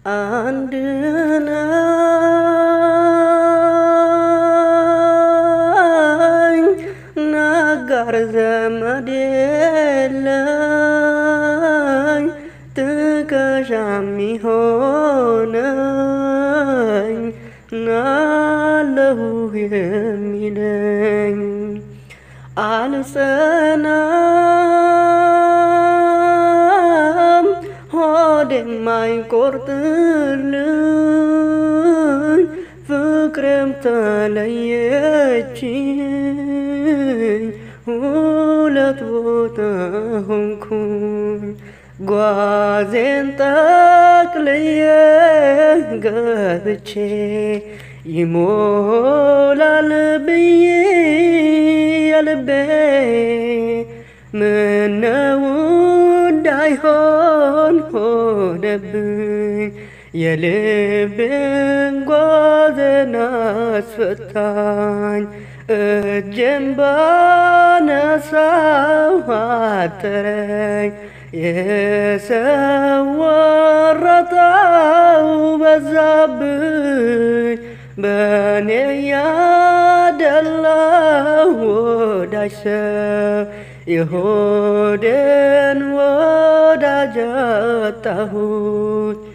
አንድ ነኝ ነጋር ዘመድ የለኝ ትከሻ የሚሆነኝ ናለሁ የሚለኝ አልጸናም ሆዴም አይቆርጥልኝ ፍቅሬም ተለየችኝ ሁለት ቦታ ሆንኩኝ ጓዜን ጠቅልዬ ገብቼ ይሞላል ብዬ የልቤ ምነው እንዳይሆን ሆነብኝ የልቤን ጓዜን አስፈታኝ እጄን ባነሳው አጠረኝ የሰው ወረታው በዛብኝ በኔ ያደላ ወዳጅ ሰው የሆዴን ወዳጅ አጣሁት